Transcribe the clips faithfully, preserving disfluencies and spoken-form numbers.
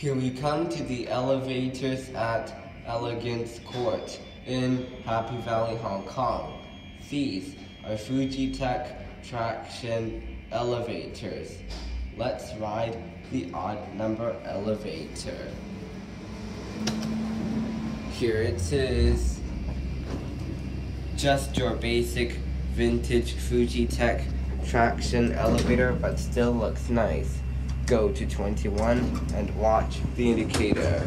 Here we come to the elevators at Elegance Court in Happy Valley, Hong Kong. These are Fujitec traction elevators. Let's ride the odd number elevator. Here it is. Just your basic vintage Fujitec traction elevator, but still looks nice. Go to twenty-one and watch the indicator.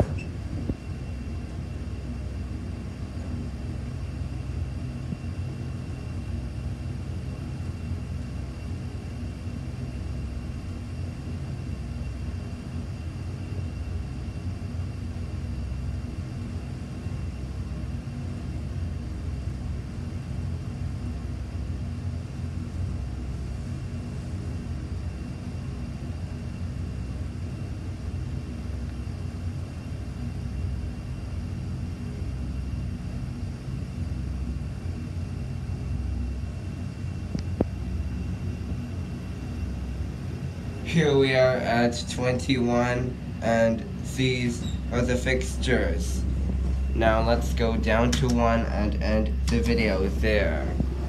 Here we are at twenty-one, and these are the fixtures. Now let's go down to one and end the video there.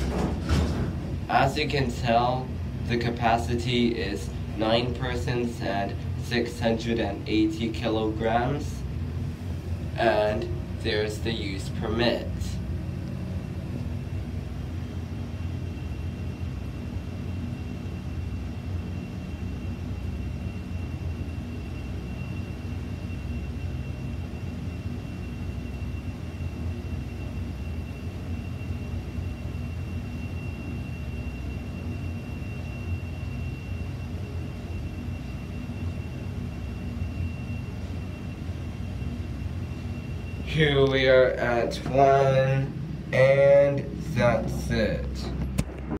As you can tell, the capacity is nine persons and six hundred eighty kilograms, and there's the use permit. Here we are at one,